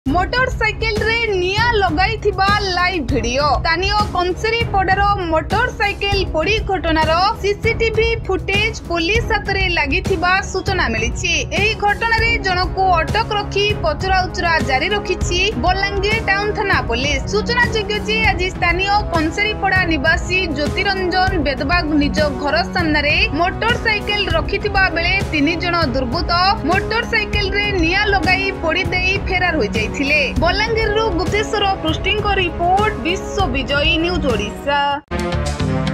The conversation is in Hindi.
मोटरसाइकिल रे निया लगाई थिबा लाइव वीडियो स्थानीय कंसेरी पड़ार मोटरसाइकिल पोड़ी घटनार सीसीटीवी फुटेज पुलिस हाथ में लगी सूचना मिली। एही घटना रे जनकु अटक रखी पचराउचरा जारी रखी बलांगीर टाउन थाना पुलिस। सूचना जोग्य आज स्थानीय कंसेरी पड़ा निवासी ज्योतिरंजन बेदबाग निज घर सामने मोटरसाइकिल रखिथिबा बेले 3 जन दुर्बृत्त मोटरसाइकिल रे निया लगाई पोड़ी देई फेरार हो जाय। बलांगीर गुप्तेश्वर पृष्टि रिपोर्ट विश्व विजयी न्यूज ओडिशा।